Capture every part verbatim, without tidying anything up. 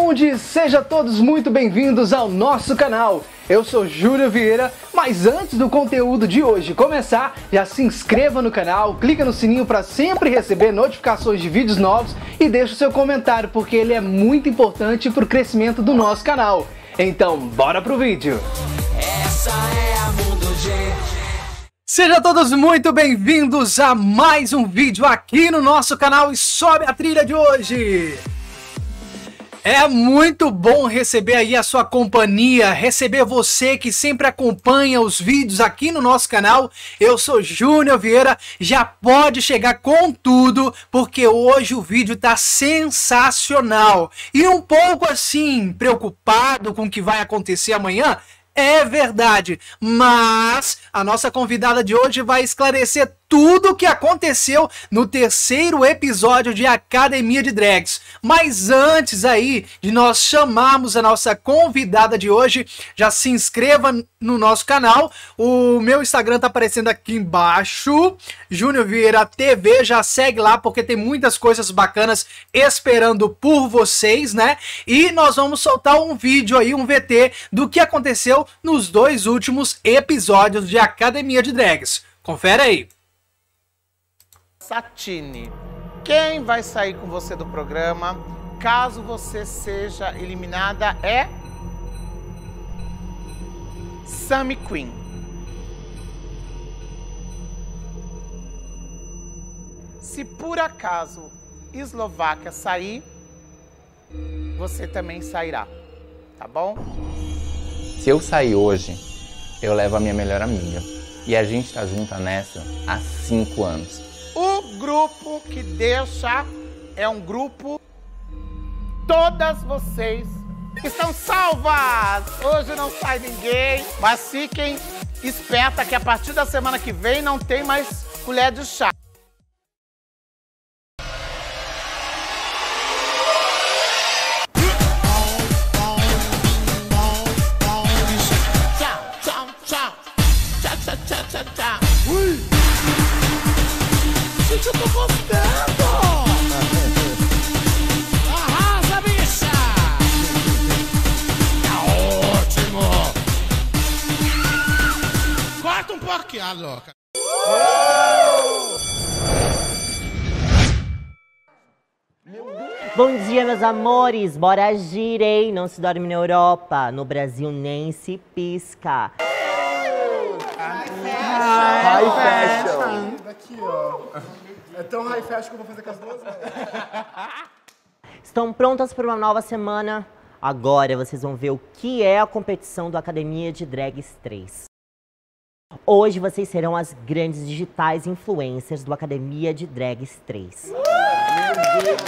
Mundi, sejam todos muito bem-vindos ao nosso canal. Eu sou Júnior Vieira, mas antes do conteúdo de hoje começar, já se inscreva no canal, clica no sininho para sempre receber notificações de vídeos novos e deixa o seu comentário, porque ele é muito importante para o crescimento do nosso canal. Então, bora pro vídeo! Essa é a Mundo G. Sejam todos muito bem-vindos a mais um vídeo aqui no nosso canal e sobe a trilha de hoje! É muito bom receber aí a sua companhia, receber você que sempre acompanha os vídeos aqui no nosso canal. Eu sou Júnior Vieira, já pode chegar com tudo, porque hoje o vídeo tá sensacional. E um pouco assim, preocupado com o que vai acontecer amanhã? É verdade, mas a nossa convidada de hoje vai esclarecer tudo o que aconteceu no terceiro episódio de Academia de Drags. Mas antes aí de nós chamarmos a nossa convidada de hoje, já se inscreva no nosso canal. O meu Instagram tá aparecendo aqui embaixo, Júnior Vieira T V, já segue lá porque tem muitas coisas bacanas esperando por vocês, né? E nós vamos soltar um vídeo aí, um V T do que aconteceu nos dois últimos episódios de Academia de Drags. Confere aí. Satine, quem vai sair com você do programa caso você seja eliminada é Sami Queen. Se por acaso Eslováquia sair, você também sairá, tá bom? Se eu sair hoje, eu levo a minha melhor amiga. E a gente tá junta nessa há cinco anos. O grupo que deixa é um grupo... Todas vocês estão salvas! Hoje não sai ninguém, mas fiquem espertas que a partir da semana que vem não tem mais colher de chá. Gente, eu tô gostando! Arrasa, bicha! Tá ótimo! Corta um pouquinho, a louca! Bom dia, meus amores! Bora agir, hein? Não se dorme na Europa, no Brasil nem se pisca. High fashion. Daqui, ó. É tão high fashion que eu vou fazer com as duas, né? Estão prontas para uma nova semana? Agora vocês vão ver o que é a competição do Academia de Drags três. Hoje vocês serão as grandes digitais influencers do Academia de Drags três. Meu Deus!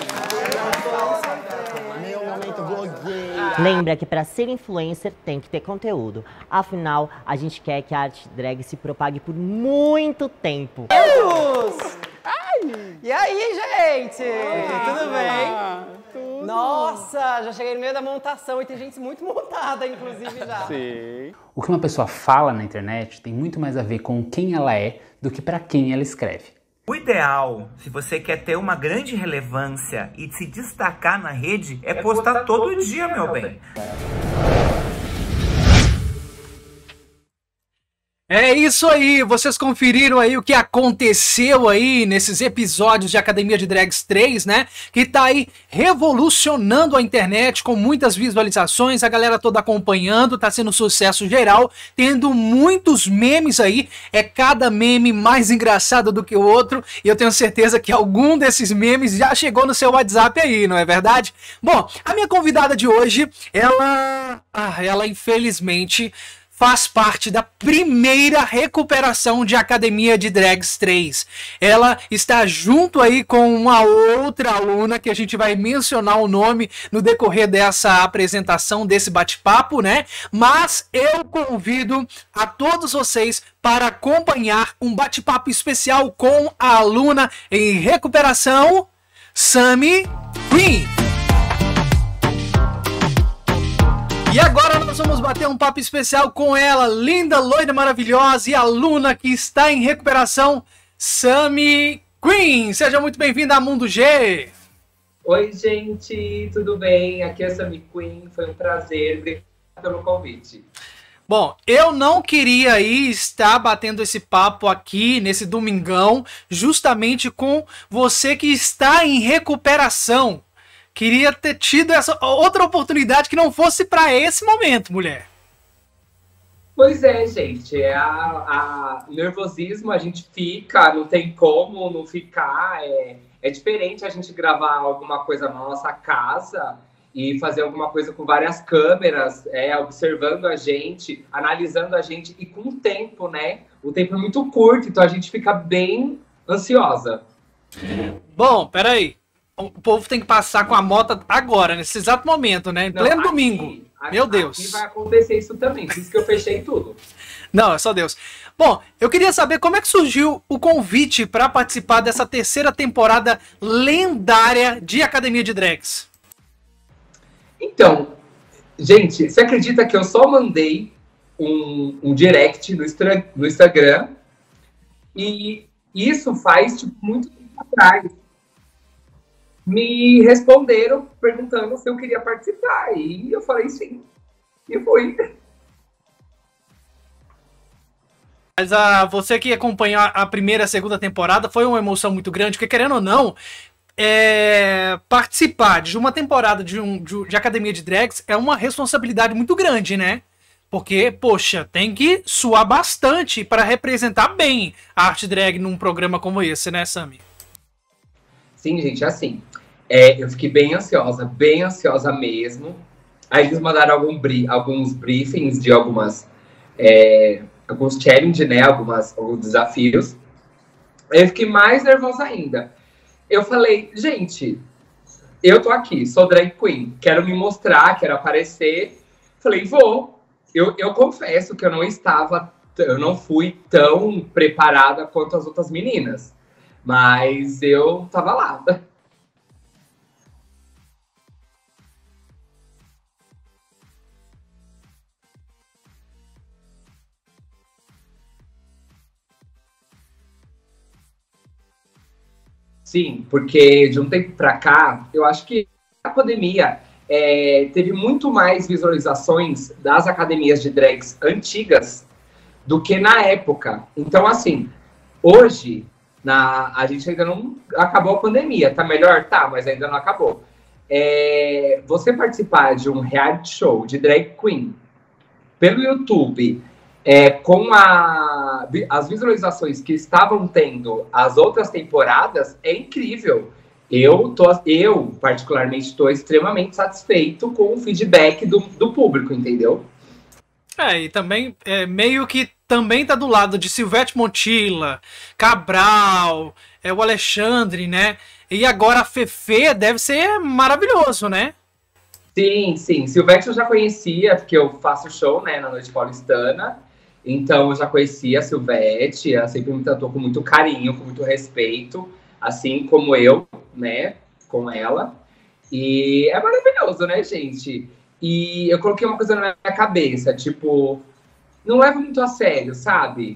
Meu momento blogueira! Lembra que para ser influencer tem que ter conteúdo. Afinal, a gente quer que a arte drag se propague por muito tempo. Deus! Ai. E aí, gente? Ah, tudo bem? Tudo. Nossa, já cheguei no meio da montação e tem gente muito montada, inclusive, já. Sim. O que uma pessoa fala na internet tem muito mais a ver com quem ela é do que para quem ela escreve. O ideal, se você quer ter uma grande relevância e se destacar na rede, é, é postar, postar todo, todo dia, dia, meu bem. bem. É isso aí, vocês conferiram aí o que aconteceu aí nesses episódios de Academia de Drags três, né? Que tá aí revolucionando a internet com muitas visualizações, a galera toda acompanhando, tá sendo sucesso geral, tendo muitos memes aí, é cada meme mais engraçado do que o outro, e eu tenho certeza que algum desses memes já chegou no seu WhatsApp aí, não é verdade? Bom, a minha convidada de hoje, ela, ah, ela infelizmente... faz parte da primeira recuperação de Academia de Drags três. Ela está junto aí com uma outra aluna que a gente vai mencionar o nome no decorrer dessa apresentação, desse bate-papo, né? Mas eu convido a todos vocês para acompanhar um bate-papo especial com a aluna em recuperação, Sami Queen. E agora nós vamos bater um papo especial com ela, linda, loira, maravilhosa e aluna que está em recuperação, Sami Queen. Seja muito bem-vinda a Mundo G. Oi, gente, tudo bem? Aqui é a Sammy Queen, foi um prazer, obrigado pelo convite. Bom, eu não queria aí estar batendo esse papo aqui nesse domingão, justamente com você que está em recuperação. Queria ter tido essa outra oportunidade que não fosse para esse momento, mulher. Pois é, gente, é a, a nervosismo, a gente fica, não tem como não ficar, é, é diferente a gente gravar alguma coisa na nossa casa e fazer alguma coisa com várias câmeras, é, observando a gente, analisando a gente, e com o tempo, né? O tempo é muito curto, então a gente fica bem ansiosa. Bom, peraí. O povo tem que passar com a moto agora, nesse exato momento, né? Em Não, pleno aqui, domingo. aqui, Meu Deus. Aqui vai acontecer isso também, por isso que eu fechei tudo. Não, é só Deus. Bom, eu queria saber como é que surgiu o convite para participar dessa terceira temporada lendária de Academia de Drags. Então, gente, você acredita que eu só mandei um, um direct no, Instra, no Instagram? E isso faz, tipo, muito tempo atrás. Me responderam perguntando se eu queria participar. E eu falei sim. E fui. Mas a, você que acompanhou a primeira e a segunda temporada, foi uma emoção muito grande, porque querendo ou não, é, participar de uma temporada de, um, de, de Academia de Drags é uma responsabilidade muito grande, né? Porque, poxa, tem que suar bastante para representar bem a arte drag num programa como esse, né, Sammy? Sim, gente, assim, é, eu fiquei bem ansiosa, bem ansiosa mesmo. Aí eles mandaram algum bri alguns briefings de algumas, é, alguns challenges, né, algumas, alguns desafios. Aí eu fiquei mais nervosa ainda. Eu falei, gente, eu tô aqui, sou drag queen, quero me mostrar, quero aparecer. Falei, vou. Eu, eu confesso que eu não estava, eu não fui tão preparada quanto as outras meninas. Mas eu tava lá. Sim, porque de um tempo pra cá, eu acho que a pandemia é, teve muito mais visualizações das academias de drags antigas do que na época. Então, assim, hoje... Na, a gente ainda não acabou a pandemia, tá melhor? Tá, mas ainda não acabou. É, você participar de um reality show de drag queen pelo YouTube, é, com a, as visualizações que estavam tendo as outras temporadas, é incrível. Eu, tô, eu particularmente, estou extremamente satisfeito com o feedback do, do público, entendeu? É, e também é, meio que também tá do lado de Silvete Montilla, Cabral, é, o Alexandre, né? E agora a Fefe deve ser maravilhoso, né? Sim, sim. Silvete eu já conhecia, porque eu faço show, né, na Noite Paulistana. Então eu já conhecia a Silvete, ela sempre me tratou com muito carinho, com muito respeito, assim como eu, né, com ela. E é maravilhoso, né, gente? E eu coloquei uma coisa na minha cabeça, tipo, não leva muito a sério, sabe?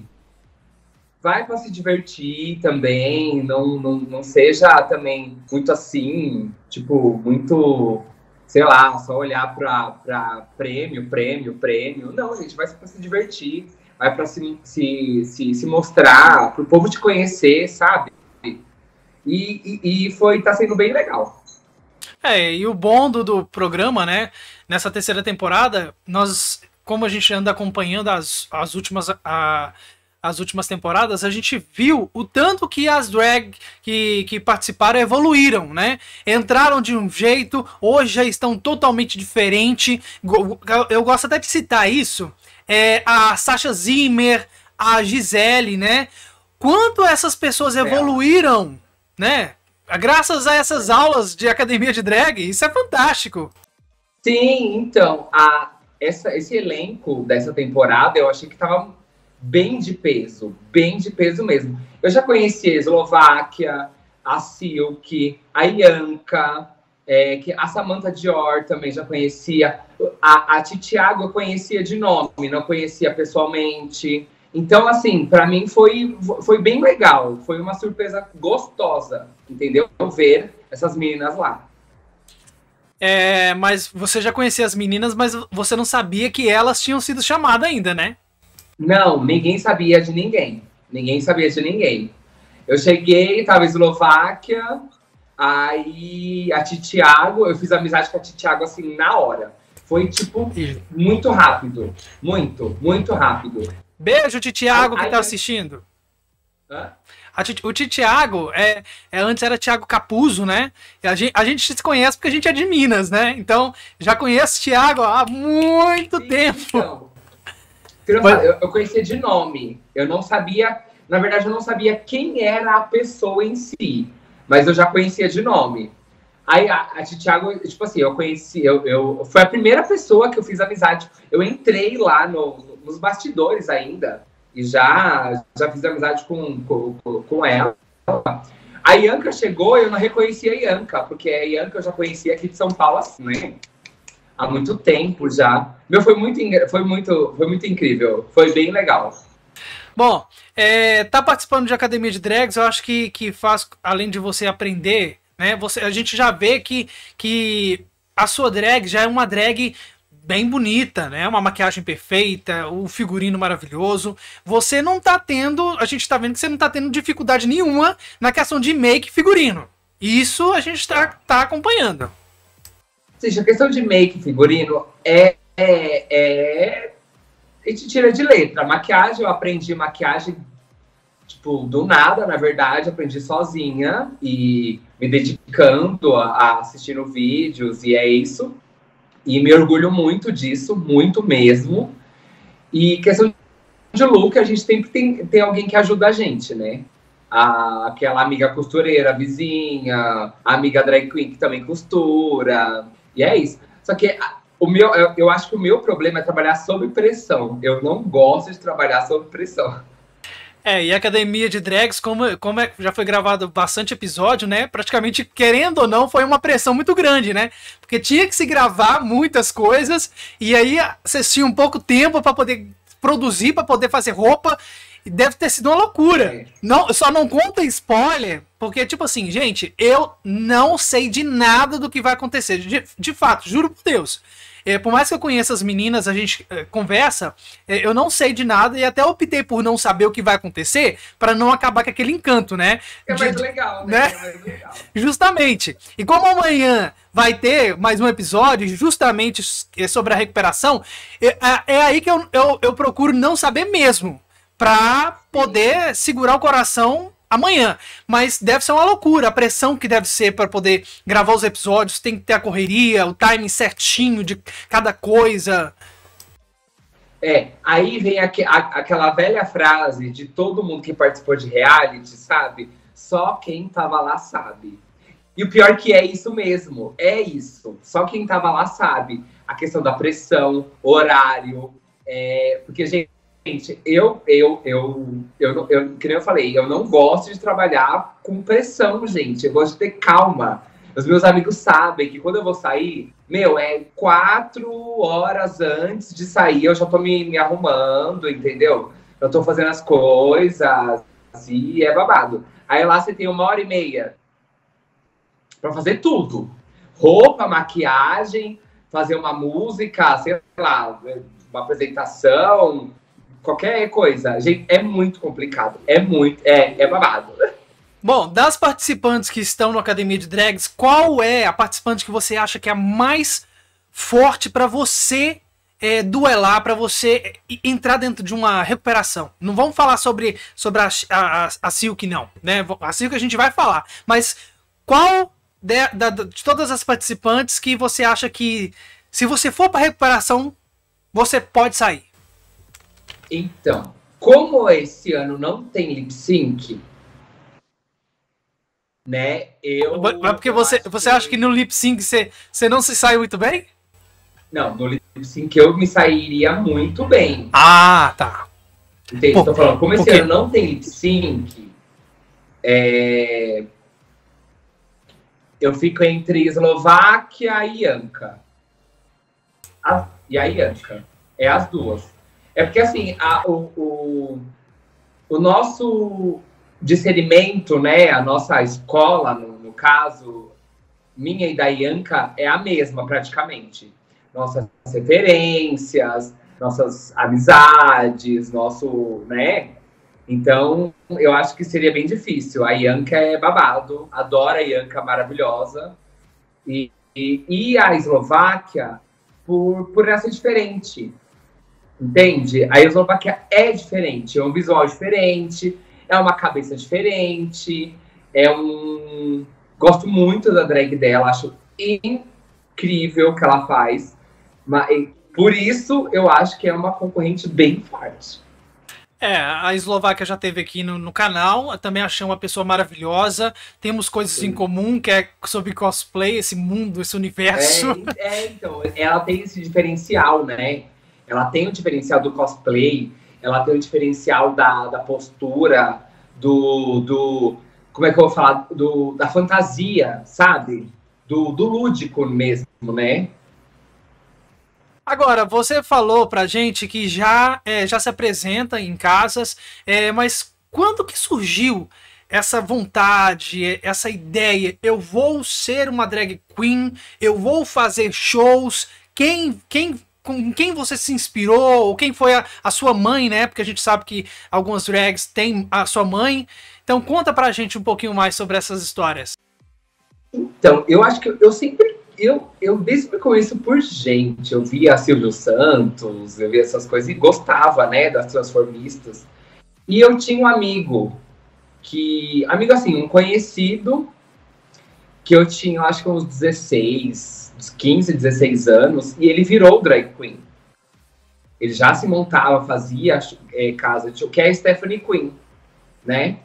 Vai para se divertir também, não, não, não seja também muito assim, tipo, muito, sei lá, só olhar para prêmio, prêmio, prêmio. Não, gente, vai para se divertir, vai para se, se, se, se mostrar, para o povo te conhecer, sabe? E, e, e foi, tá sendo bem legal. É, e o bom do, do programa, né, nessa terceira temporada, nós, como a gente anda acompanhando as, as, últimas, a, as últimas temporadas, a gente viu o tanto que as drag que, que participaram evoluíram, né? Entraram de um jeito, hoje já estão totalmente diferentes. Eu gosto até de citar isso, é, a Sasha Zimmer, a Gisele, né? Quanto essas pessoas evoluíram, né? Graças a essas aulas de academia de drag, isso é fantástico. Sim, então, a, essa, esse elenco dessa temporada eu achei que tava bem de peso, bem de peso mesmo. Eu já conheci a Eslováquia, a Silk, a Ianca, é, que a Samantha Dior também já conhecia. A, a Titiago eu conhecia de nome, não conhecia pessoalmente. Então, assim, pra mim foi, foi bem legal. Foi uma surpresa gostosa, entendeu? Ver essas meninas lá. é, mas você já conhecia as meninas, mas você não sabia que elas tinham sido chamadas ainda, né? Não, ninguém sabia de ninguém. Ninguém sabia de ninguém. Eu cheguei, tava em Eslováquia, aí a Titiago, eu fiz amizade com a Titiago assim na hora. Foi, tipo, muito rápido. Muito, muito rápido. Beijo, Titiago, que Ai, tá ai, assistindo. Hã? A Titi- o Titiago, é, é, antes era Thiago Capuzzo, né? E a gente, a gente se conhece porque a gente é de Minas, né? Então, já conheço o Thiago há muito Sim, tempo. Então, eu, eu, eu conhecia de nome. Eu não sabia... Na verdade, eu não sabia quem era a pessoa em si. Mas eu já conhecia de nome. Aí a, a Titiago, tipo assim, eu conheci... Eu, eu, foi a primeira pessoa que eu fiz amizade. Eu entrei lá no, nos bastidores ainda. E já, já fiz amizade com, com, com ela. A Ianca chegou e eu não reconhecia a Ianca. Porque a Ianca eu já conhecia aqui de São Paulo, assim, né? Há muito tempo já. Meu, foi muito, foi muito, foi muito incrível. Foi bem legal. Bom, é, tá participando de Academia de Drags, eu acho que, que faz, além de você aprender, né? Você, a gente já vê que, que a sua drag já é uma drag bem bonita, né? Uma maquiagem perfeita, o figurino maravilhoso. Você não tá tendo, a gente tá vendo que você não tá tendo dificuldade nenhuma na questão de make e figurino. Isso a gente tá, tá acompanhando. Seja, a questão de make e figurino é, é, é... A gente tira de letra. Maquiagem, eu aprendi maquiagem, tipo, do nada, na verdade. Aprendi sozinha e me dedicando a, a assistindo vídeos, e é isso. E me orgulho muito disso, muito mesmo. E questão de look, a gente sempre tem, tem alguém que ajuda a gente, né? A, aquela amiga costureira, a vizinha, a amiga drag queen que também costura. E é isso. Só que o meu, eu, eu acho que o meu problema é trabalhar sob pressão. Eu não gosto de trabalhar sob pressão. É, e a Academia de Drags, como, como é, já foi gravado bastante episódio, né? Praticamente, querendo ou não, foi uma pressão muito grande, né? Porque tinha que se gravar muitas coisas, e aí vocês tinham pouco tempo para poder produzir, para poder fazer roupa, e deve ter sido uma loucura. É. Não, só não conta spoiler, porque, tipo assim, gente, eu não sei de nada do que vai acontecer. De, de fato, juro por Deus. É, por mais que eu conheça as meninas, a gente é, conversa, é, eu não sei de nada e até optei por não saber o que vai acontecer para não acabar com aquele encanto, né? É de, mais legal, né? né? É mais legal. Justamente. E como amanhã vai ter mais um episódio justamente sobre a recuperação, é, é aí que eu, eu, eu procuro não saber mesmo, para poder segurar o coração amanhã. Mas deve ser uma loucura, a pressão que deve ser para poder gravar os episódios, tem que ter a correria, o timing certinho de cada coisa. É, aí vem aqu a, aquela velha frase de todo mundo que participou de reality, sabe? Só quem tava lá sabe. E o pior que é isso mesmo, é isso. Só quem tava lá sabe. A questão da pressão, horário, é, porque, gente, Gente, eu, eu, eu, eu, eu, que nem eu falei, eu não gosto de trabalhar com pressão, gente. Eu gosto de ter calma. Os meus amigos sabem que quando eu vou sair, meu, é quatro horas antes de sair, eu já tô me, me arrumando, entendeu? Eu tô fazendo as coisas, e é babado. Aí lá você tem uma hora e meia pra fazer tudo. Roupa, maquiagem, fazer uma música, sei lá, uma apresentação... Qualquer coisa. Gente, é muito complicado. É muito... É, é babado. Bom, das participantes que estão no Academia de Drags, qual é a participante que você acha que é a mais forte para você é, duelar, para você entrar dentro de uma recuperação? Não vamos falar sobre, sobre a, a, a Silk, não. Né? A Silk a gente vai falar. Mas qual de, de, de todas as participantes que você acha que, se você for para recuperação, você pode sair? Então, como esse ano não tem lip sync, né, eu... Mas porque você, você que... acha que no lip sync você, você não se sai muito bem? Não, no lip sync eu me sairia muito bem. Ah, tá. Entende? Por, Tô falando, como esse ano não tem lip sync, é... eu fico entre Eslováquia e Ianca. A... E a Ianca. É as duas. É porque, assim, a, o, o, o nosso discernimento, né, a nossa escola, no, no caso, minha e da Ianca é a mesma, praticamente. Nossas referências, nossas amizades, nosso, né? Então, eu acho que seria bem difícil. A Ianca é babado, adoro a Ianca, maravilhosa. E, e, e a Eslováquia, por, por ela ser diferente. Entende? A Eslováquia é diferente, é um visual diferente, é uma cabeça diferente, é um... Gosto muito da drag dela, acho incrível o que ela faz. Mas, por isso, eu acho que é uma concorrente bem forte. É, a Eslováquia já esteve aqui no, no canal, eu também achei uma pessoa maravilhosa, temos coisas Sim. em comum, que é sobre cosplay, esse mundo, esse universo. É, é, então, ela tem esse diferencial, né? Ela tem o diferencial do cosplay, ela tem o diferencial da, da postura, do, do... Como é que eu vou falar? Do, da fantasia, sabe? Do, do lúdico mesmo, né? Agora, você falou pra gente que já, é, já se apresenta em casas, é, mas quando que surgiu essa vontade, essa ideia? Eu vou ser uma drag queen, eu vou fazer shows. Quem, quem, com quem você se inspirou? Ou quem foi a, a sua mãe, né? Porque a gente sabe que algumas drags têm a sua mãe. Então conta pra gente um pouquinho mais sobre essas histórias. Então, eu acho que eu sempre... Eu, eu desde que eu conheço por gente, eu via Silvio Santos, eu via essas coisas e gostava, né, das transformistas. E eu tinha um amigo, que, amigo assim, um conhecido, que eu tinha, acho que uns dezesseis, uns quinze, dezesseis anos, e ele virou drag queen. Ele já se montava, fazia é, casa, que é a Stephanie Queen, né?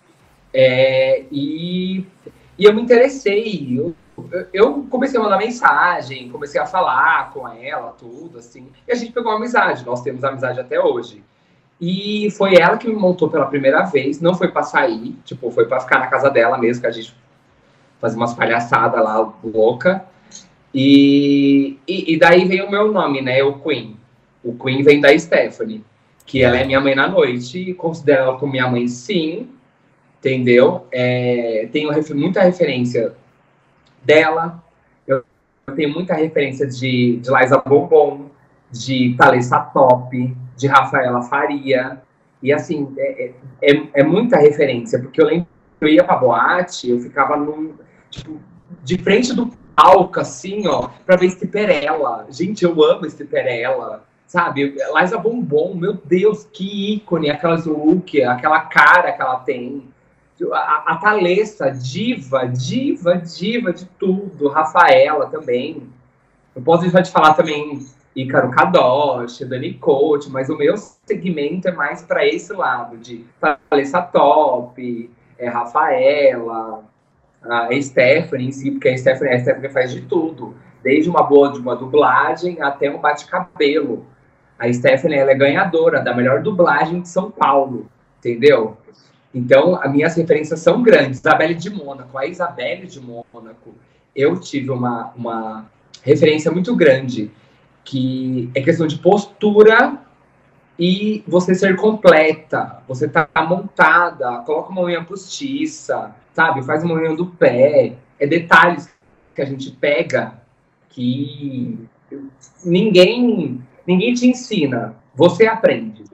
É, e, e eu me interessei, eu Eu comecei a mandar mensagem, comecei a falar com ela, tudo, assim. E a gente pegou uma amizade, nós temos amizade até hoje. E foi ela que me montou pela primeira vez, não foi pra sair, tipo, foi pra ficar na casa dela mesmo, que a gente fazia umas palhaçadas lá, louca. E, e, e daí veio o meu nome, né, o Queen. O Queen vem da Stephanie, que ela é minha mãe na noite, e considero ela como minha mãe, sim, entendeu? É, tenho muita referência dela, eu tenho muita referência de, de Liza Bombom, de Thalessa Top, de Rafaela Faria, e assim, é, é, é muita referência, porque eu lembro que eu ia pra boate, eu ficava num, tipo, de frente do palco, assim, ó, pra ver Stripperella. Gente, eu amo Stripperella, sabe? Liza Bombom, meu Deus, que ícone, aquelas look, aquela cara que ela tem. A, a Thalessa, diva, diva, diva de tudo. Rafaela também. Eu posso deixar de falar também Ícaro Kadosh, Dani Coach, mas o meu segmento é mais para esse lado, de Thalessa Top, é, Rafaela, a Stephanie em si, porque a Stephanie, a Stephanie faz de tudo. Desde uma boa de uma dublagem até um bate-cabelo. A Stephanie, ela é ganhadora da melhor dublagem de São Paulo, entendeu? Então, as minhas referências são grandes. Isabelle de Mônaco, a Isabelle de Mônaco, eu tive uma, uma referência muito grande, que é questão de postura e você ser completa. Você tá montada, coloca uma unha postiça, sabe? Faz uma unha do pé. É detalhes que a gente pega que ninguém, ninguém te ensina. Você aprende.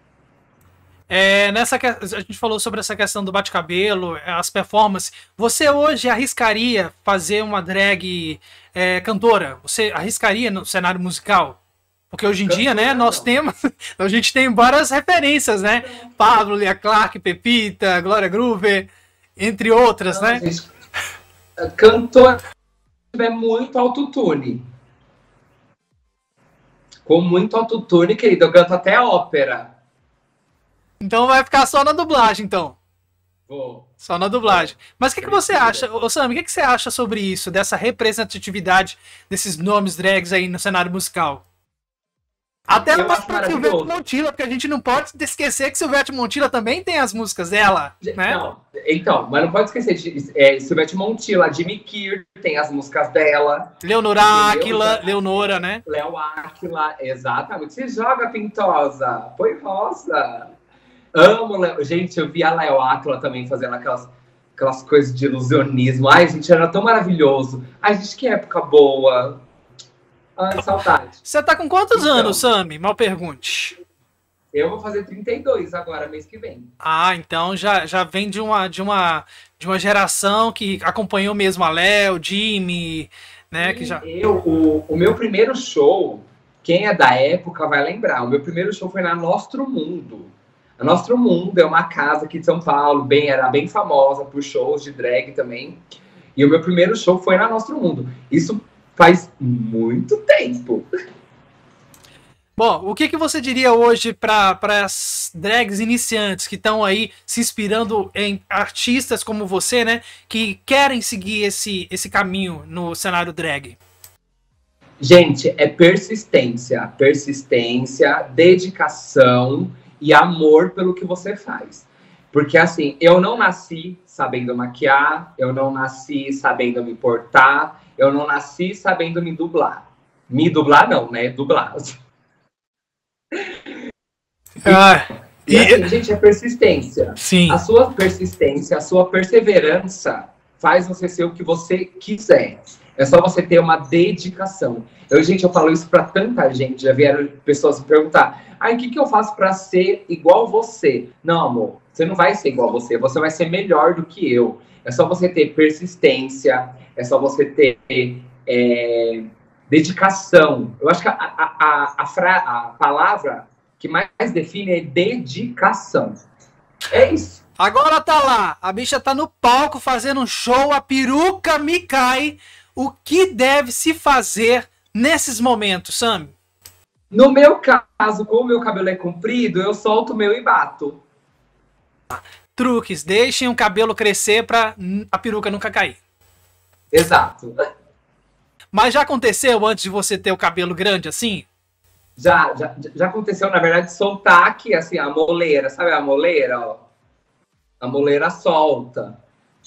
É, nessa que... a gente falou sobre essa questão do bate-cabelo, as performances. Você hoje arriscaria fazer uma drag é, cantora? Você arriscaria no cenário musical? Porque hoje em cantora, dia, né, nós não. temos... a gente tem várias referências, né? Pablo, Lia Clark, Pepita, Glória Groover, entre outras, não, né? Gente, cantora é muito autotune. Com muito autotune, querido, eu canto até ópera. Então vai ficar só na dublagem, então. Vou. Só na dublagem. Mas o que, que você acha, ô Sam, o que, que você acha sobre isso, dessa representatividade desses nomes drags aí no cenário musical? Até a própria Silvete Montilla, porque a gente não pode esquecer que Silvete Montilla também tem as músicas dela, né? Não, então, mas não pode esquecer de é, Silvete Montilla, Jimmy Kier tem as músicas dela. Leonora Aquila, Leonora, né? Léo Aquila, exatamente. Você joga pintosa, põe rosa. Amo, Leo. Gente, eu vi a Léo Aquila também fazendo aquelas aquelas coisas de ilusionismo. Ai, gente, era tão maravilhoso. Ai, gente, que época boa. Ai, saudade. Você tá com quantos Então, anos, Sami? Mal pergunte. Eu vou fazer trinta e dois agora, mês que vem. Ah, então já, já vem de uma, de, uma, de uma geração que acompanhou mesmo a Léo, Jimmy, né? Que já... Eu, o, o meu primeiro show, quem é da época vai lembrar, o meu primeiro show foi na Nostro Mundo. A Nostro Mundo é uma casa aqui de São Paulo, bem, era bem famosa por shows de drag também. E o meu primeiro show foi na Nostro Mundo. Isso faz muito tempo. Bom, o que, que você diria hoje para as drags iniciantes que estão aí se inspirando em artistas como você, né? Que querem seguir esse, esse caminho no cenário drag? Gente, é persistência. Persistência, dedicação e amor pelo que você faz. Porque, assim, eu não nasci sabendo maquiar, eu não nasci sabendo me portar, eu não nasci sabendo me dublar. Me dublar não, né? Dublar. Ah, e, assim, gente, é persistência. Sim. A sua persistência, a sua perseverança faz você ser o que você quiser. É só você ter uma dedicação. Eu, gente, eu falo isso pra tanta gente. Já vieram pessoas me perguntar: ai, o que, que eu faço pra ser igual você? Não, amor, você não vai ser igual você. Você vai ser melhor do que eu. É só você ter persistência. É só você ter é, dedicação. Eu acho que a, a, a, a, fra, a palavra que mais define é dedicação. É isso. Agora tá lá, a bicha tá no palco fazendo um show, a peruca me cai. O que deve se fazer nesses momentos, Sam? No meu caso, como o meu cabelo é comprido, eu solto o meu e bato. Truques, deixem o cabelo crescer pra a peruca nunca cair. Exato. Mas já aconteceu antes de você ter o cabelo grande assim? Já, já, já aconteceu, na verdade, soltar aqui, assim, a moleira. Sabe a moleira, ó? A moleira solta.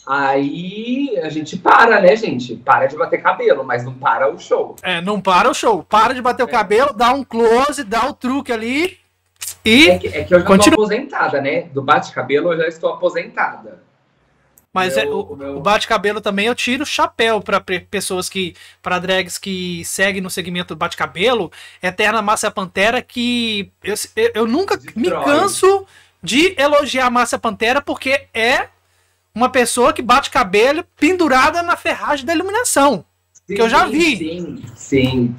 Aí a gente para, né, gente? Para de bater cabelo, mas não para o show. É, não para o show. Para de bater é. o cabelo, dá um close, dá o truque ali e... É que, é que eu já continua... estou aposentada, né? Do bate-cabelo eu já estou aposentada. Mas meu, é, o, meu... o bate-cabelo também eu tiro o chapéu para pessoas que, para drags que seguem no segmento do bate-cabelo. Eterna Márcia Pantera, que eu, eu nunca Destrói. me canso de elogiar a Márcia Pantera, porque é uma pessoa que bate cabelo pendurada na ferragem da iluminação. Sim, que eu já vi. Sim, sim.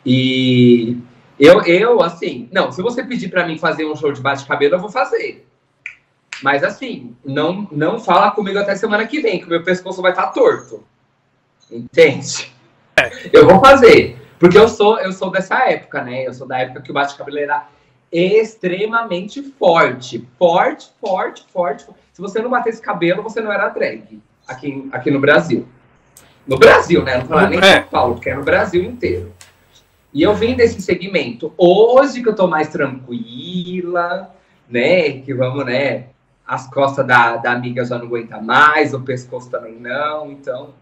E eu, eu, assim, não, se você pedir para mim fazer um show de bate-cabelo, eu vou fazer. Mas assim, não, não fala comigo até semana que vem, que o meu pescoço vai estar torto. Entende? É. Eu vou fazer. Porque eu sou, eu sou dessa época, né? Eu sou da época que o bate-cabelo era extremamente forte. Forte, forte, forte. Se você não batesse cabelo, você não era drag. Aqui, aqui no Brasil. No Brasil, né? Não falar nem em São Paulo, porque é no Brasil inteiro. E eu vim desse segmento. Hoje que eu tô mais tranquila, né? Que vamos, né? As costas da, da amiga já não aguentam mais, o pescoço também não, então...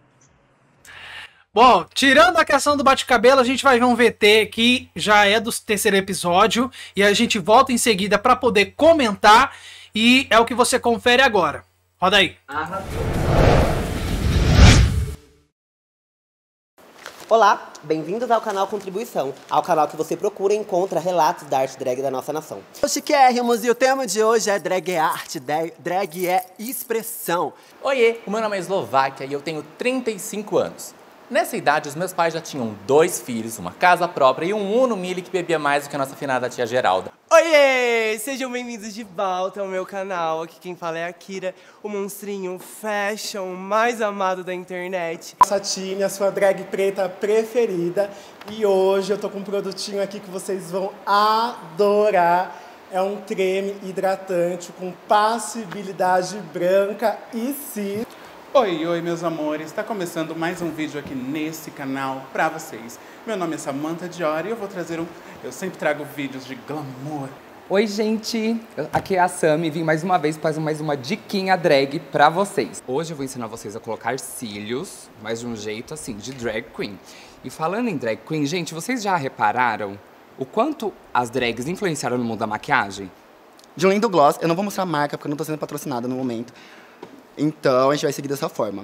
Bom, tirando a questão do bate-cabelo, a gente vai ver um V T que já é do terceiro episódio e a gente volta em seguida para poder comentar e é o que você confere agora. Roda aí. Arrasou. Olá, bem-vindos ao canal Contribuição, ao canal que você procura e encontra relatos da arte drag da nossa nação. Chiquérrimos, e o tema de hoje é drag é arte, drag é expressão. Oiê, o meu nome é Eslováquia e eu tenho trinta e cinco anos. Nessa idade, os meus pais já tinham dois filhos, uma casa própria e um Uno Mille que bebia mais do que a nossa finada tia Geralda. Oiê! Sejam bem-vindos de volta ao meu canal. Aqui quem fala é a Kira, o monstrinho fashion mais amado da internet. Satine, a sua drag preta preferida. E hoje eu tô com um produtinho aqui que vocês vão adorar. É um creme hidratante com passibilidade branca e cis. Oi, oi, meus amores. Está começando mais um vídeo aqui nesse canal pra vocês. Meu nome é Samantha Diori e eu vou trazer um... Eu sempre trago vídeos de glamour. Oi, gente. Aqui é a Sam e vim mais uma vez fazer mais uma diquinha drag pra vocês. Hoje eu vou ensinar vocês a colocar cílios, mas de um jeito assim, de drag queen. E falando em drag queen, gente, vocês já repararam o quanto as drags influenciaram no mundo da maquiagem? De um lindo gloss, eu não vou mostrar a marca porque eu não tô sendo patrocinada no momento. Então a gente vai seguir dessa forma.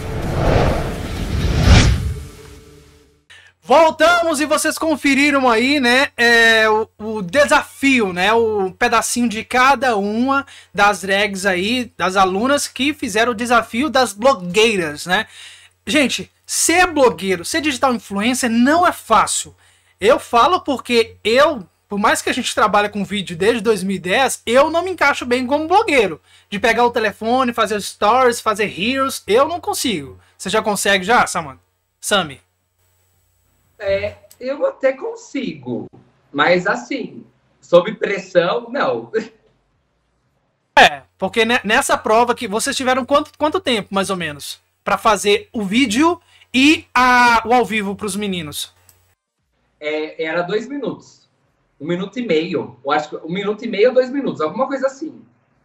Voltamos e vocês conferiram aí, né, é, o, o desafio, né, o pedacinho de cada uma das drags aí, das alunas que fizeram o desafio das blogueiras, né. Gente, ser blogueiro, ser digital influencer não é fácil. Eu falo porque eu, por mais que a gente trabalhe com vídeo desde dois mil e dez, eu não me encaixo bem como blogueiro. De pegar o telefone, fazer stories, fazer reels, eu não consigo. Você já consegue já, Samantha? Sami? É, eu até consigo, mas assim, sob pressão, não. É, porque nessa prova que vocês tiveram quanto, quanto tempo, mais ou menos, para fazer o vídeo e a, o ao vivo para os meninos? É, era dois minutos, um minuto e meio, eu acho que um minuto e meio ou dois minutos, alguma coisa assim.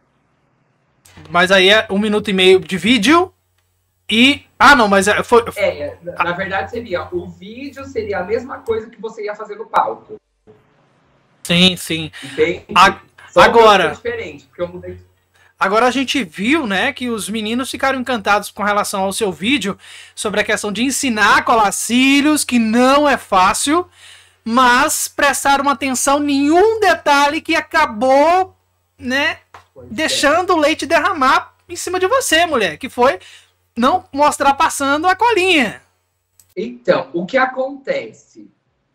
Mas aí é um minuto e meio de vídeo e... Ah, não, mas foi... É, na verdade seria, o vídeo seria a mesma coisa que você ia fazer no palco. Sim, sim. Entende? A... Só Agora... que diferente, porque eu mudei... Agora a gente viu, né, que os meninos ficaram encantados com relação ao seu vídeo sobre a questão de ensinar a colar cílios, que não é fácil, mas prestaram atenção em nenhum detalhe que acabou, né, pois deixando é. o leite derramar em cima de você, mulher, que foi não mostrar passando a colinha. Então, o que acontece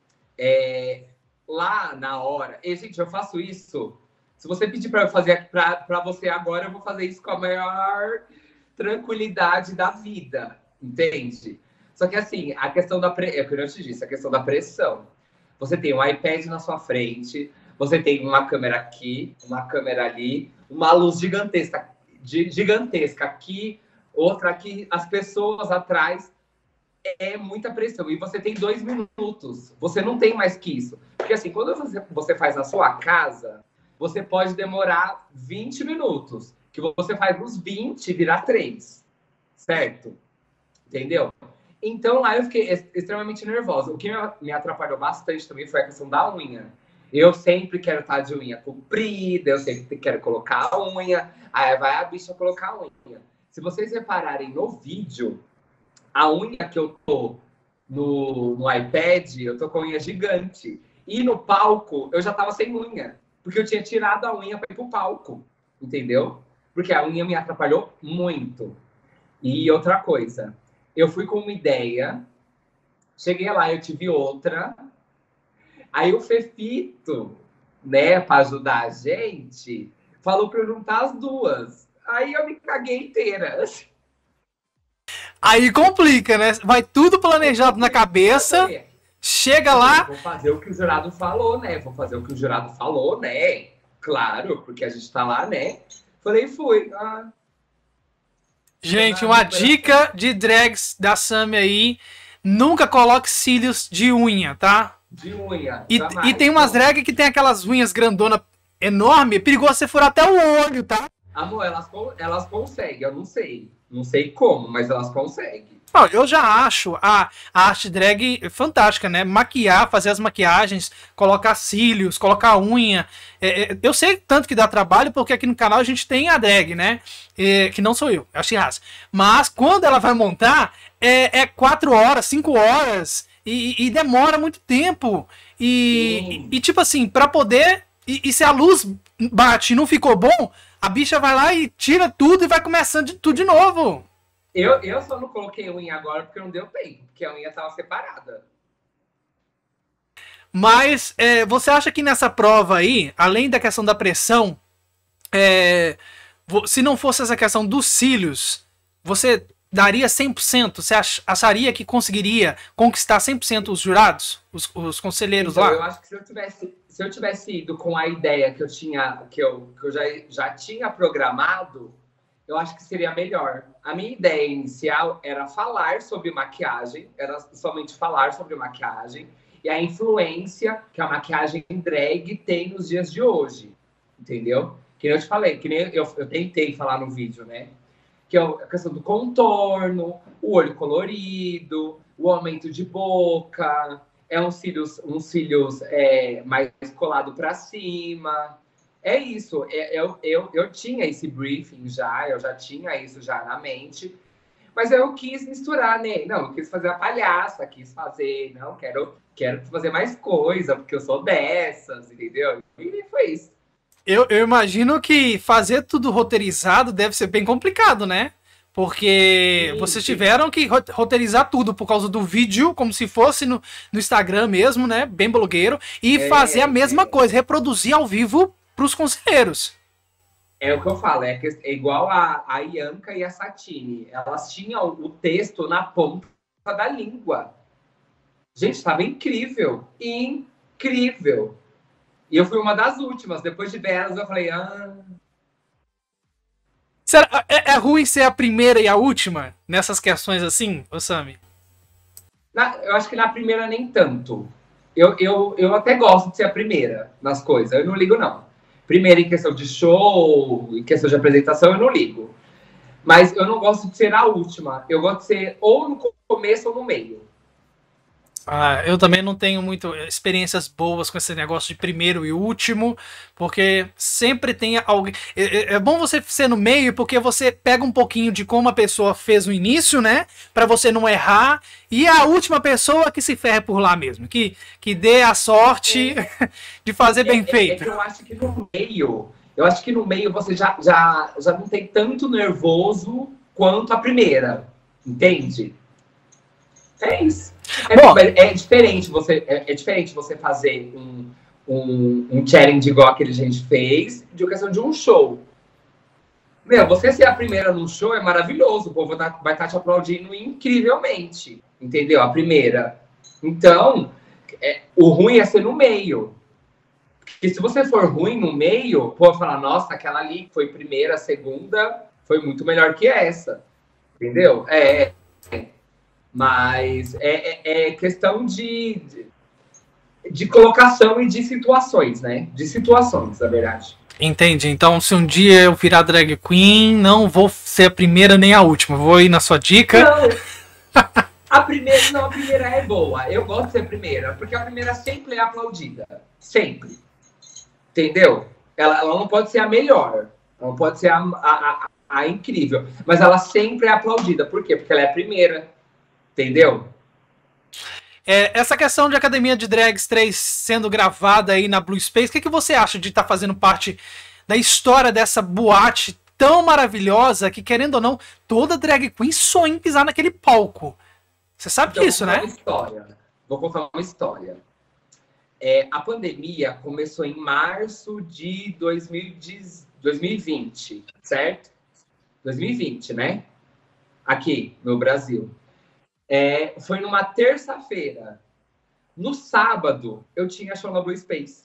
é lá na hora, e gente, eu faço isso. Se você pedir para eu fazer para você agora, eu vou fazer isso com a maior tranquilidade da vida, entende? Só que assim, a questão da pre... é o que eu te disse, a questão da pressão. Você tem um iPad na sua frente, você tem uma câmera aqui, uma câmera ali, uma luz gigantesca, gigantesca aqui, outra aqui, as pessoas atrás, é muita pressão. E você tem dois minutos, você não tem mais que isso. Porque assim, quando você, você faz na sua casa, você pode demorar vinte minutos, que você faz uns vinte e virar três, certo? Entendeu? Então lá eu fiquei extremamente nervosa. O que me atrapalhou bastante também foi a questão da unha. Eu sempre quero estar de unha comprida, eu sempre quero colocar a unha, aí vai a bicha colocar a unha. Se vocês repararem no vídeo, a unha que eu tô no, no iPad, eu tô com a unha gigante. E no palco, eu já tava sem unha. Porque eu tinha tirado a unha para ir pro palco, entendeu? Porque a unha me atrapalhou muito. E outra coisa, eu fui com uma ideia, cheguei lá, eu tive outra, aí o Fefito, né, para ajudar a gente, falou para eu juntar as duas. Aí eu me caguei inteira. Aí complica, né? Vai tudo planejado na cabeça... Chega lá... Vou fazer o que o jurado falou, né? Vou fazer o que o jurado falou, né? Claro, porque a gente tá lá, né? Falei, fui. Ah. Gente, uma dica de drags da Sami aí. Nunca coloque cílios de unha, tá? De unha. E, e tem umas drags que tem aquelas unhas grandona enorme. É perigoso você furar até o olho, tá? Amor, elas, elas conseguem. Eu não sei. Não sei como, mas elas conseguem. Não, eu já acho a, a arte drag fantástica, né? Maquiar, fazer as maquiagens, colocar cílios, colocar unha. É, é, eu sei tanto que dá trabalho, porque aqui no canal a gente tem a drag, né? É, que não sou eu, é a Shiraz. Mas quando ela vai montar, é, é quatro horas, cinco horas, e, e demora muito tempo. E, e, e tipo assim, pra poder... E, e se a luz bate e não ficou bom, a bicha vai lá e tira tudo e vai começando de, tudo de novo. Eu, eu só não coloquei unha agora porque não deu tempo, porque a unha estava separada. Mas é, você acha que nessa prova aí, além da questão da pressão, é, se não fosse essa questão dos cílios, você daria cem por cento? Você ach, acharia que conseguiria conquistar cem por cento os jurados, os, os conselheiros então, lá? Eu acho que se eu tivesse, se eu tivesse ido com a ideia que eu tinha, que eu, que eu já, já tinha programado, eu acho que seria melhor. A minha ideia inicial era falar sobre maquiagem, era somente falar sobre maquiagem e a influência que a maquiagem drag tem nos dias de hoje, entendeu? Que nem eu te falei, que nem eu, eu tentei falar no vídeo, né? Que é a questão do contorno, o olho colorido, o aumento de boca, é um cílios, um cílios é, mais colado para cima, é isso. É, eu, eu, eu tinha esse briefing já, eu já tinha isso já na mente. Mas eu quis misturar, né? Não, eu quis fazer a palhaça, quis fazer... Não, quero, quero fazer mais coisa, porque eu sou dessas, entendeu? E foi isso. Eu, eu imagino que fazer tudo roteirizado deve ser bem complicado, né? Porque sim, vocês tiveram que roteirizar tudo por causa do vídeo, como se fosse no, no Instagram mesmo, né? Bem blogueiro. E é, fazer a mesma é. coisa, reproduzir ao vivo para os conselheiros. É o que eu falo, é, que é igual a, a Ianca e a Satine. Elas tinham o texto na ponta da língua. Gente, estava incrível. Incrível. E eu fui uma das últimas. Depois de ver elas, eu falei... Ah... Será, é, é ruim ser a primeira e a última nessas questões assim, ô Sami? Na, eu acho que na primeira nem tanto. Eu, eu, eu até gosto de ser a primeira nas coisas. Eu não ligo, não. Primeiro, em questão de show, em questão de apresentação, eu não ligo. Mas eu não gosto de ser a última. Eu gosto de ser ou no começo ou no meio. Ah, eu também não tenho muito experiências boas com esse negócio de primeiro e último, porque sempre tem alguém... É, é bom você ser no meio, porque você pega um pouquinho de como a pessoa fez no início, né? Pra você não errar. E a última pessoa que se ferre por lá mesmo. Que, que dê a sorte é. de fazer bem é, feito. É que eu acho que no meio... Eu acho que no meio você já, já, já não tem tanto nervoso quanto a primeira. Entende? É isso. É, Bom, é diferente você é, é diferente você fazer um, um, um challenge igual aquele que a gente fez de questão de um show. Meu, você ser a primeira num show é maravilhoso. O povo tá, vai estar tá te aplaudindo incrivelmente. Entendeu? A primeira. Então, é, o ruim é ser no meio. Porque se você for ruim no meio, o povo vai falar, nossa, aquela ali que foi primeira, segunda, foi muito melhor que essa. Entendeu? É... é. Mas é, é, é questão de, de, de colocação e de situações, né? De situações, na verdade. Entendi. Então, se um dia eu virar drag queen, não vou ser a primeira nem a última. Vou ir na sua dica. Não, a primeira, não, a primeira é boa. Eu gosto de ser a primeira, porque a primeira sempre é aplaudida. Sempre. Entendeu? Ela, ela não pode ser a melhor. Ela não pode ser a, a, a, a incrível. Mas ela sempre é aplaudida. Por quê? Porque ela é a primeira. Entendeu? É, essa questão de Academia de Drags três sendo gravada aí na Blue Space, o que, que você acha de estar tá fazendo parte da história dessa boate tão maravilhosa que, querendo ou não, toda drag queen sonha em pisar naquele palco? Você sabe então, disso, né? Uma história. Vou contar uma história. É, a pandemia começou em março de dois mil e vinte, certo? dois mil e vinte, né? Aqui, no Brasil. É, foi numa terça-feira. No sábado, eu tinha show na Blue Space.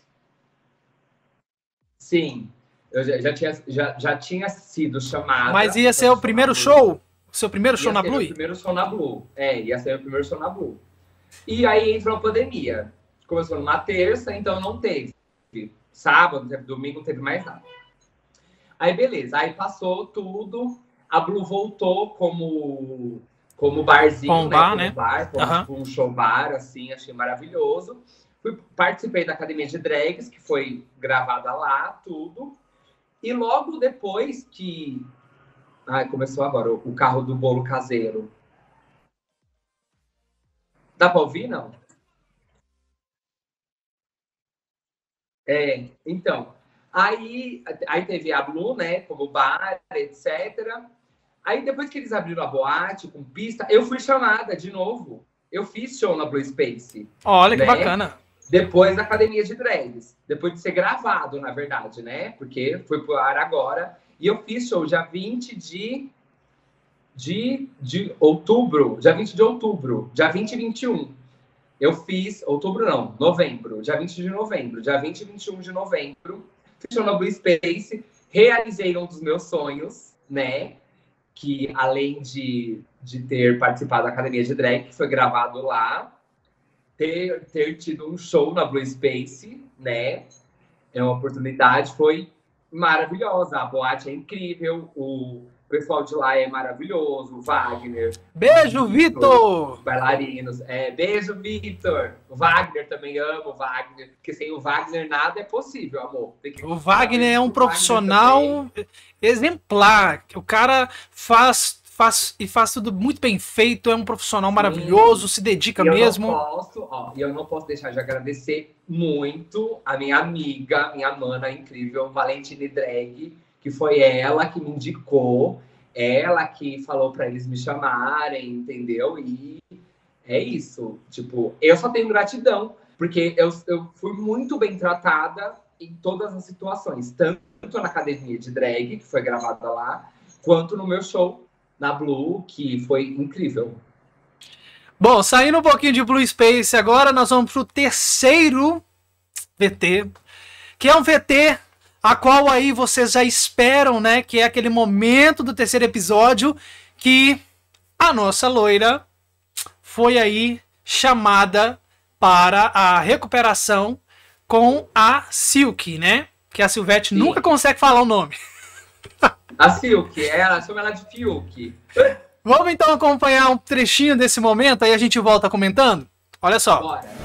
Sim, eu já, já, tinha, já, já tinha sido chamada. Mas ia ser o primeiro show? O seu primeiro show na Blue? Ia ser o primeiro show na Blue. É, ia ser o primeiro show na Blue. E aí entrou a pandemia. Começou numa terça, então não teve. Sábado, teve, domingo, não teve mais nada. Aí, beleza. Aí passou tudo. A Blue voltou como... Como barzinho, com bar, né? né? Como bar, como uhum. tipo um show bar, assim, achei maravilhoso. Fui, participei da Academia de Drags, que foi gravada lá, tudo. E logo depois que... Ai, começou agora, o, o carro do bolo caseiro. Dá pra ouvir, não? É, então. Aí, aí teve a Blue, né, como bar, etcétera. Aí, depois que eles abriram a boate com pista, eu fui chamada de novo. Eu fiz show na Blue Space. Olha, né? Que bacana. Depois da Academia de Drags. Depois de ser gravado, na verdade, né? Porque foi pro ar agora. E eu fiz show dia vinte de, de, de outubro. Dia vinte de outubro. Dia vinte e vinte e um. Eu fiz... Outubro não, novembro. Dia vinte de novembro. Dia vinte e vinte e um de novembro. Fiz show na Blue Space. Realizei um dos meus sonhos, né? Que além de, de ter participado da Academia de Drag, que foi gravado lá, ter, ter tido um show na Blue Space, né? É uma oportunidade, foi maravilhosa. A boate é incrível, o, pessoal de lá é maravilhoso, o Wagner. Beijo, Vitor! Os bailarinos. É, beijo, Vitor! O Wagner também amo o Wagner, porque sem o Wagner nada é possível, amor. Tem que... O Wagner é um profissional exemplar. O cara faz, faz e faz tudo muito bem feito, é um profissional maravilhoso, se dedica e eu mesmo. Não posso, ó, e eu não posso deixar de agradecer muito a minha amiga, minha mana incrível, Valentine Drag, que foi ela que me indicou, ela que falou para eles me chamarem, entendeu? E é isso. Tipo, eu só tenho gratidão, porque eu, eu fui muito bem tratada em todas as situações, tanto na academia de drag, que foi gravada lá, quanto no meu show na Blue, que foi incrível. Bom, saindo um pouquinho de Blue Space, agora nós vamos pro terceiro V T, que é um V T a qual aí vocês já esperam, né? Que é aquele momento do terceiro episódio que a nossa loira foi aí chamada para a recuperação com a Silk, né? Que a Silvete Sim. nunca consegue falar o nome. A Silk, ela chama ela de Fiuk. Vamos então acompanhar um trechinho desse momento, aí a gente volta comentando? Olha só. Bora.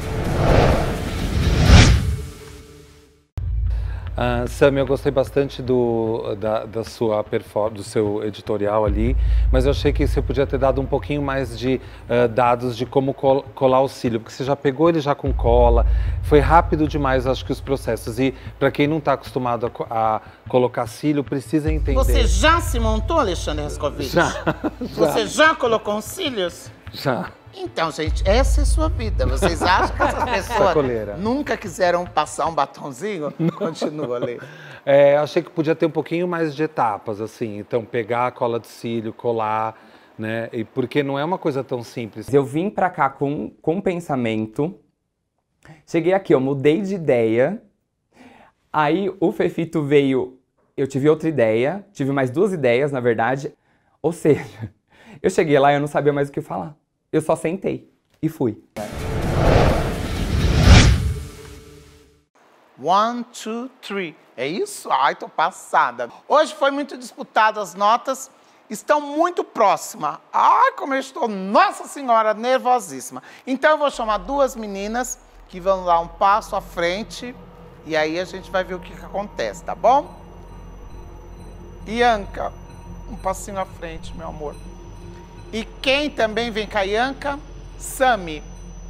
Uh, Sammy, eu gostei bastante do, da, da sua performance, do seu editorial ali, mas eu achei que você podia ter dado um pouquinho mais de uh, dados de como col colar o cílio, porque você já pegou ele já com cola, foi rápido demais, acho que os processos, e para quem não está acostumado a, a colocar cílio, precisa entender... Você já se montou, Alexandre Rascovitch? Já, já. Você já colocou os cílios? Já. Então, gente, essa é a sua vida. Vocês acham que essas pessoas Sacoleira. nunca quiseram passar um batonzinho? Continua, Lê. É, achei que podia ter um pouquinho mais de etapas, assim. Então, pegar a cola de cílio, colar, né? E porque não é uma coisa tão simples. Eu vim pra cá com, com pensamento. Cheguei aqui, eu mudei de ideia. Aí o Fefito veio... Eu tive outra ideia. Tive mais duas ideias, na verdade. Ou seja, eu cheguei lá e eu não sabia mais o que falar. Eu só sentei e fui. One, two, three. É isso? Ai, tô passada. Hoje foi muito disputado, as notas estão muito próximas. Ai, como eu estou, nossa senhora, nervosíssima. Então eu vou chamar duas meninas que vão lá um passo à frente e aí a gente vai ver o que, que acontece, tá bom? Ianca, um passinho à frente, meu amor. E quem também vem com a Ianca? Sammy.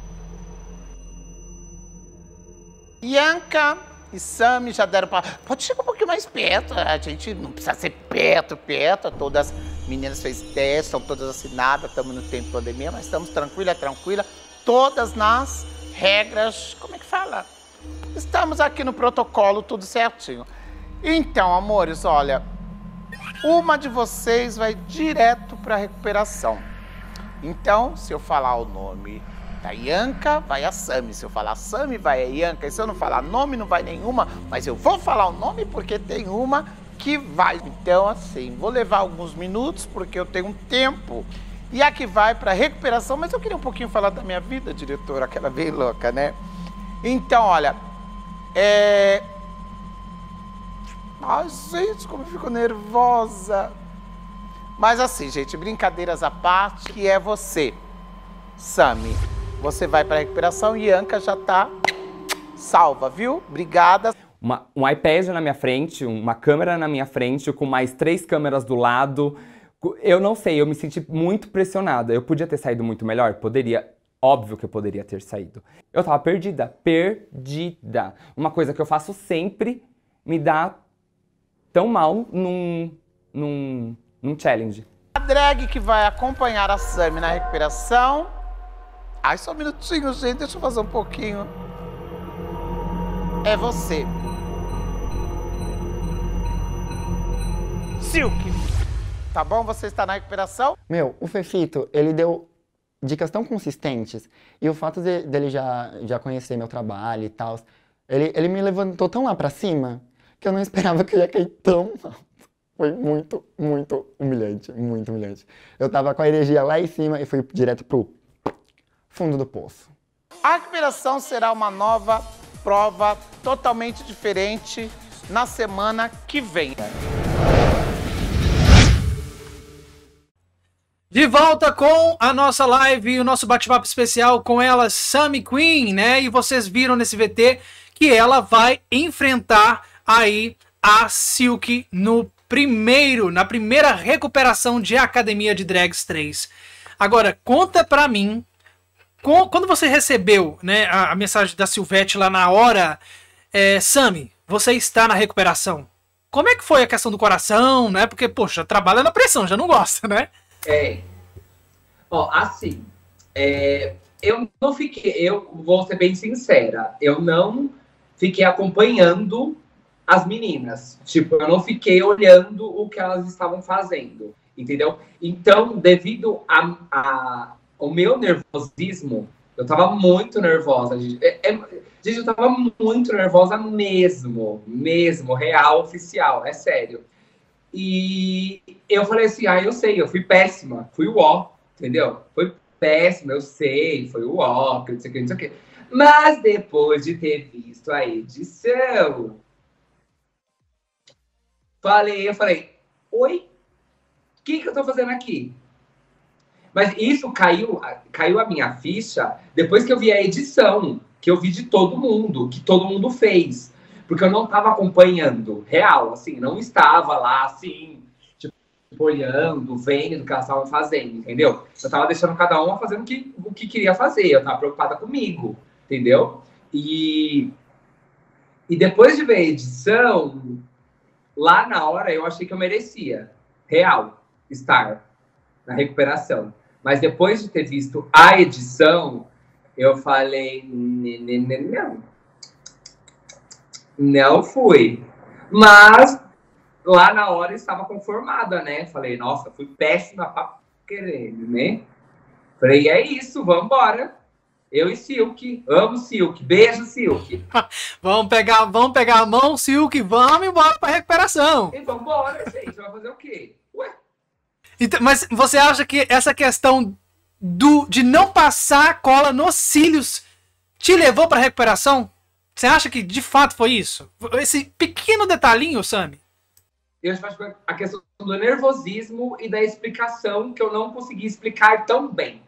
Ianca e Sammy já deram para... Pode chegar um pouquinho mais perto, a gente não precisa ser perto, perto. Todas as meninas fez teste, estão todas assinadas, estamos no tempo de pandemia, mas estamos tranquila, tranquila. Todas nas regras, como é que fala? Estamos aqui no protocolo, tudo certinho. Então, amores, olha... Uma de vocês vai direto para a recuperação. Então, se eu falar o nome da Ianca, vai a Sammy. Se eu falar Sammy, vai a Ianca. E se eu não falar nome, não vai nenhuma. Mas eu vou falar o nome porque tem uma que vai. Então, assim, vou levar alguns minutos porque eu tenho um tempo. E a que vai para a recuperação. Mas eu queria um pouquinho falar da minha vida, diretora, aquela bem louca, né? Então, olha, é... Ai, gente, como eu fico nervosa. Mas assim, gente, brincadeiras à parte, que é você, Sammy. Você vai para a recuperação e Ianca já tá salva, viu? Obrigada. Uma, um iPad na minha frente, uma câmera na minha frente, com mais três câmeras do lado. Eu não sei, eu me senti muito pressionada. Eu podia ter saído muito melhor? Poderia. Óbvio que eu poderia ter saído. Eu tava perdida, perdida. Uma coisa que eu faço sempre me dá tão mal num, num, num challenge. A drag que vai acompanhar a Sammy na recuperação... Ai, só um minutinho, gente, deixa eu fazer um pouquinho. É você. Silk. Tá bom? Você está na recuperação? Meu, o Fefito, ele deu dicas tão consistentes. E o fato de, dele já, já conhecer meu trabalho e tal, ele, ele me levantou tão lá pra cima... que eu não esperava que eu ia cair tão alto. Foi muito, muito humilhante, muito humilhante. Eu tava com a energia lá em cima e fui direto pro fundo do poço. A recuperação será uma nova prova totalmente diferente na semana que vem. De volta com a nossa live e o nosso bate-papo especial com ela, Sami Queen, né? E vocês viram nesse V T que ela vai enfrentar aí a Silk no primeiro, na primeira recuperação de Academia de Drags três. Agora, conta pra mim, quando você recebeu, né, a, a mensagem da Silvete lá na hora, é, Sami, você está na recuperação. Como é que foi a questão do coração, né? Porque, poxa, trabalha na pressão, já não gosta, né? É. Ó, assim, é, eu não fiquei, eu vou ser bem sincera, eu não fiquei acompanhando as meninas. Tipo, eu não fiquei olhando o que elas estavam fazendo, entendeu? Então, devido a, a, ao meu nervosismo, eu tava muito nervosa. Gente. É, é, gente, eu tava muito nervosa mesmo, mesmo, real, oficial, é sério. E eu falei assim, ah, eu sei, eu fui péssima, fui o ó, entendeu? Foi péssima, eu sei, foi o ó, que não sei o que, não sei o que. Mas depois de ter visto a edição, falei, eu falei, oi, o que que eu tô fazendo aqui? Mas isso caiu, caiu a minha ficha depois que eu vi a edição, que eu vi de todo mundo, que todo mundo fez. Porque eu não estava acompanhando, real, assim, não estava lá, assim, tipo, olhando, vendo o que elas estavam fazendo, entendeu? Eu estava deixando cada uma fazendo o que, o que queria fazer, eu estava preocupada comigo, entendeu? E, e depois de ver a edição, lá na hora eu achei que eu merecia, real, estar na recuperação. Mas depois de ter visto a edição, eu falei, não. Não fui. Mas lá na hora eu estava conformada, né? Falei, nossa, fui péssima pra querer, né? Falei, é isso, vambora. Eu e Silk. Amo Silk. Beijo, Silk. vamos, pegar, vamos pegar a mão, Silk, vamos embora pra recuperação. E vambora, gente. Vai fazer o quê? Ué? Então, mas você acha que essa questão do, de não passar cola nos cílios te levou pra recuperação? Você acha que de fato foi isso? Esse pequeno detalhinho, Sami? Eu acho que a questão do nervosismo e da explicação que eu não consegui explicar tão bem.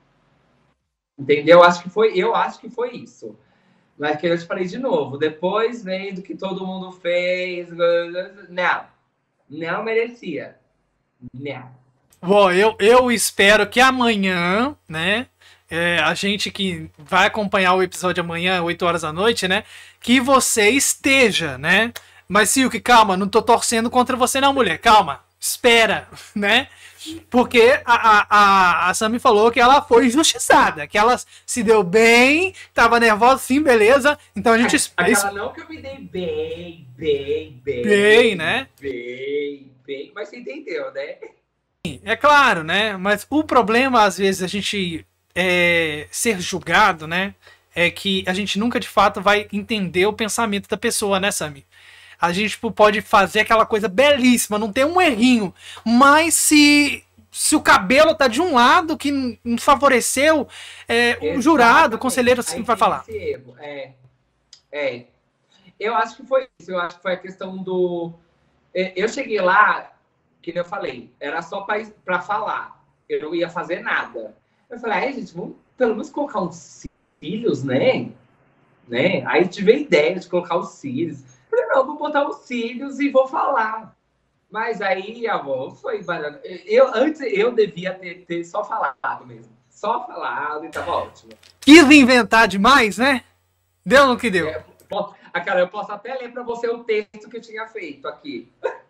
Entendeu? Acho que foi, eu acho que foi isso. Mas que eu te falei de novo. Depois, vendo que todo mundo fez... Não. Não merecia. Não. Bom, eu, eu espero que amanhã, né... É, a gente que vai acompanhar o episódio amanhã, oito horas da noite, né? Que você esteja, né? Mas, Silk, calma, não tô torcendo contra você não, mulher. Calma, espera, né? Porque a, a, a, a Sami falou que ela foi injustiçada, que ela se deu bem, tava nervosa, sim, beleza. Então a gente espera. Aquela não que eu me dei bem, bem, bem. Bem, né? Bem, bem. Mas você entendeu, né? É claro, né? Mas o problema, às vezes, a gente... É, ser julgado, né? É que a gente nunca de fato vai entender o pensamento da pessoa, né, Sami? A gente tipo, pode fazer aquela coisa belíssima, não ter um errinho, mas se, se o cabelo tá de um lado que não favoreceu, é, o jurado, o conselheiro sempre vai falar. Esse erro. É, é. Eu acho que foi isso, eu acho que foi a questão do... Eu cheguei lá, que eu falei, era só para falar, eu não ia fazer nada. Eu falei, ai, gente, vamos pelo menos colocar uns cílios, né? né? Aí tive a ideia de colocar os cílios. Eu falei, não, vou botar os cílios e vou falar. Mas aí, amor, foi banana. Eu, antes eu devia ter, ter só falado mesmo. Só falado e tava ótimo. Quis inventar demais, né? Deu no que deu. É, posso, ah, cara, eu posso até ler pra você o texto que eu tinha feito aqui.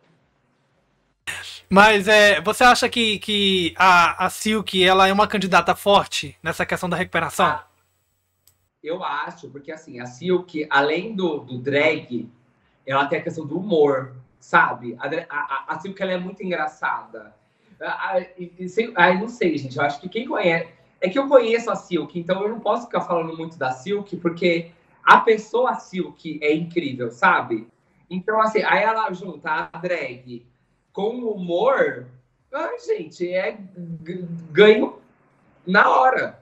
Mas é, você acha que, que a, a Silk ela é uma candidata forte nessa questão da recuperação? Ah, eu acho, porque assim, a Silk, além do, do drag, ela tem a questão do humor, sabe? A, a, a Silk ela é muito engraçada. Aí não sei, gente, eu acho que quem conhece... É que eu conheço a Silk, então eu não posso ficar falando muito da Silk, porque a pessoa Silk é incrível, sabe? Então, assim, aí ela junta a drag com o humor, ai, gente, é ganho na hora.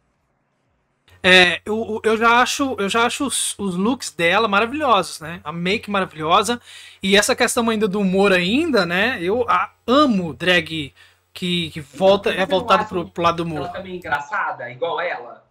É, eu, eu já acho, eu já acho os, os looks dela maravilhosos, né? A make maravilhosa. E essa questão ainda do humor ainda, né? Eu a, amo drag que, que volta, Então, é voltado pro, pro lado do humor. Ela também é engraçada, igual ela.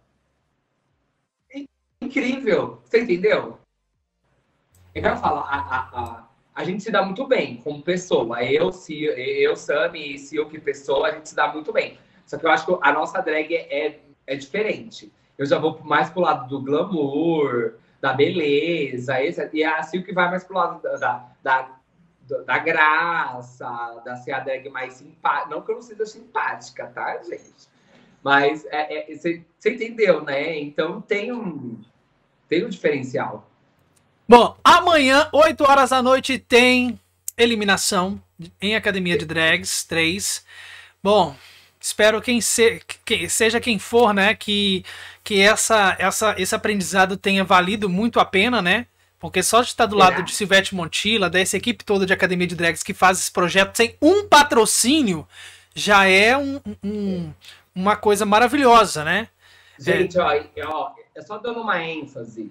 Incrível, você entendeu? Então eu falo, a, a, a, a gente se dá muito bem como pessoa. Eu, se, eu Sami e Silk, pessoa, a gente se dá muito bem. Só que eu acho que a nossa drag é, é diferente. Eu já vou mais pro lado do glamour, da beleza, esse, e a Silk vai mais pro lado da, da, da graça, da ser a drag mais simpática. Não que eu não seja simpática, tá, gente? Mas você é, é, entendeu, né? Então tem um, tem um diferencial. Bom, amanhã, oito horas da noite, tem eliminação em Academia de Drags três. Bom, espero quem se, que seja quem for, né, que, que essa, essa, esse aprendizado tenha valido muito a pena, né? Porque só de estar do lado é. de Silvete Montilla, dessa equipe toda de Academia de Drags que faz esse projeto sem um patrocínio, já é um, um, uma coisa maravilhosa, né? Gente, é. ó, ó, é só dando uma ênfase.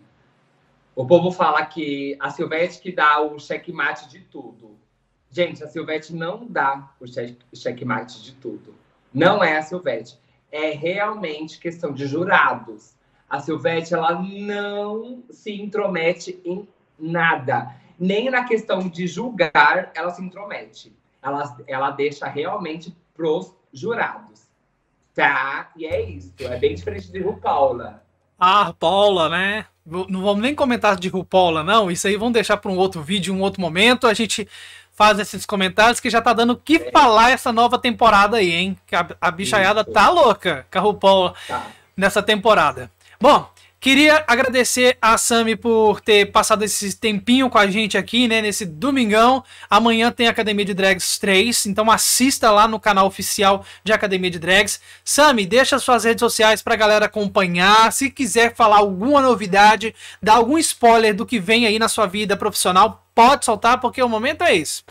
O povo fala que a Silvete que dá o checkmate de tudo. Gente, a Silvete não dá o checkmate de tudo. Não é a Silvete. É realmente questão de jurados. A Silvete, ela não se intromete em nada. Nem na questão de julgar, ela se intromete. Ela, ela deixa realmente pros jurados. Tá? E é isso. É bem diferente de RuPaula. Ah, Paula, né? Não vamos nem comentar de RuPaula, não. Isso aí vamos deixar para um outro vídeo, um outro momento. A gente faz esses comentários que já tá dando o que é. falar essa nova temporada aí, hein? Que a, a bichaiada tá louca com a RuPaula tá. nessa temporada. Bom, queria agradecer a Sami por ter passado esse tempinho com a gente aqui, né? Nesse domingão. Amanhã tem Academia de Drags três, então assista lá no canal oficial de Academia de Drags. Sami, deixa suas redes sociais pra galera acompanhar. Se quiser falar alguma novidade, dar algum spoiler do que vem aí na sua vida profissional, pode soltar, porque o momento é esse.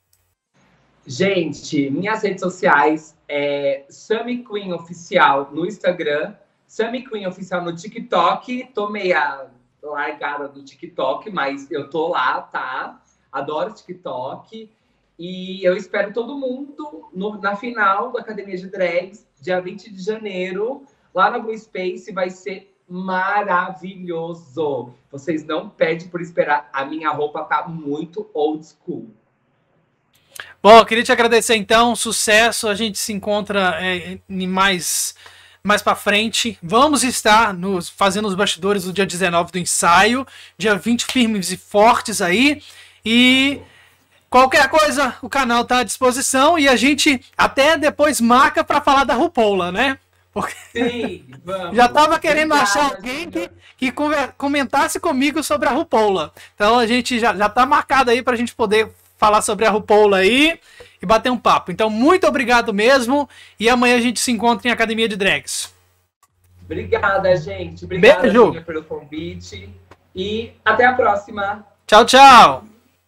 Gente, minhas redes sociais é Sami Queen Oficial no Instagram, Sami Queen Oficial no TikTok. Tô meia largada do TikTok, mas eu tô lá, tá? Adoro TikTok. E eu espero todo mundo no, na final da Academia de Drags, dia vinte de janeiro, lá na Blue Space. Vai ser maravilhoso. Vocês não pedem por esperar. A minha roupa tá muito old school. Bom, eu queria te agradecer então. Sucesso. A gente se encontra é, em mais... mais pra frente. Vamos estar nos, fazendo os bastidores do dia dezenove do ensaio. Dia vinte, firmes e fortes aí. E qualquer coisa, o canal tá à disposição. E a gente até depois marca pra falar da RuPaula, né? Porque sim, vamos. Já tava querendo Obrigada, achar alguém que, que comentasse comigo sobre a RuPaula. Então a gente já, já tá marcado aí pra gente poder falar sobre a RuPaula aí e bater um papo. Então, muito obrigado mesmo. E amanhã a gente se encontra em Academia de Drags. Obrigada, gente. Obrigada, Beijo. Gina, pelo convite. E até a próxima. Tchau, tchau.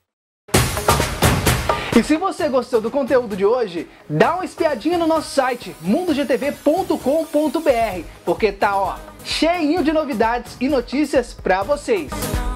E se você gostou do conteúdo de hoje, dá uma espiadinha no nosso site, mundo g t v ponto com ponto b r, porque tá, ó, cheinho de novidades e notícias pra vocês.